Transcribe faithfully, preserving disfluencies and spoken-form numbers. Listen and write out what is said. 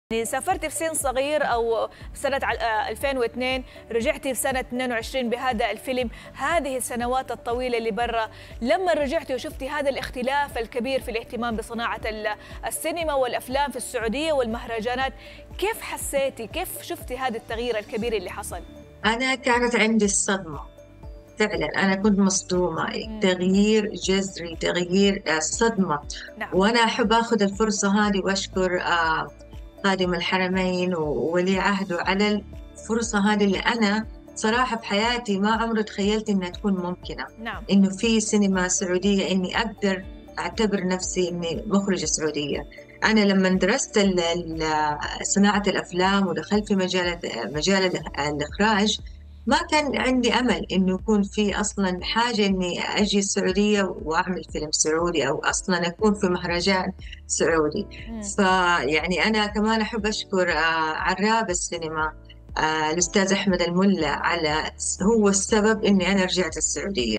يعني سافرتي في سن صغير أو سنة ألفين واثنين، رجعتي في سنة اثنين وعشرين بهذا الفيلم. هذه السنوات الطويلة اللي برا، لما رجعتي وشفتي هذا الاختلاف الكبير في الاهتمام بصناعة السينما والأفلام في السعودية والمهرجانات، كيف حسيتي؟ كيف شفتي هذا التغيير الكبير اللي حصل؟ أنا كانت عندي الصدمة فعلا، أنا كنت مصدومة. مم. تغيير جذري، تغيير آه، صدمة. نعم. وأنا أحب أخذ الفرصة هذه وأشكر آه، خادم الحرمين وولي عهده على الفرصة هذه اللي أنا صراحة في حياتي ما عمري تخيلت إنها تكون ممكنة. نعم. إنه في سينما سعودية، إني أقدر أعتبر نفسي إني مخرجة سعودية. أنا لما درست ال- ال- صناعة الأفلام ودخلت في مجال مجال الإخراج، ما كان عندي أمل إنه يكون في أصلا حاجة إني أجي السعودية وأعمل فيلم سعودي أو أصلا أكون في مهرجان سعودي. مم. فيعني أنا كمان أحب أشكر آه، عراب السينما، آه، الأستاذ أحمد الملا، على هو السبب إني أنا رجعت السعودية.